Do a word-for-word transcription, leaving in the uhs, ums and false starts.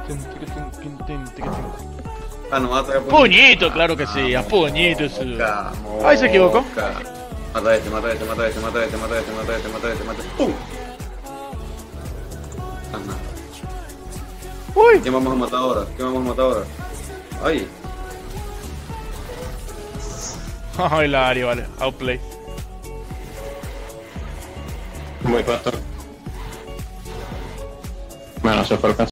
Ah, no mata a Puñito, claro que sí, a puñito eso. Moca, Ay, se equivocó. moca. Mata a este, mata a este, mata a este, mata a este, mata a este, mata a este, mata a este, mata a este. ¡Pum! Ajá. Uy. ¿Qué vamos a matar ahora? ¿Qué vamos a matar ahora? Ay. Ay, la Ari, vale. Outplay. Muy corto. Bueno, se fue el caso.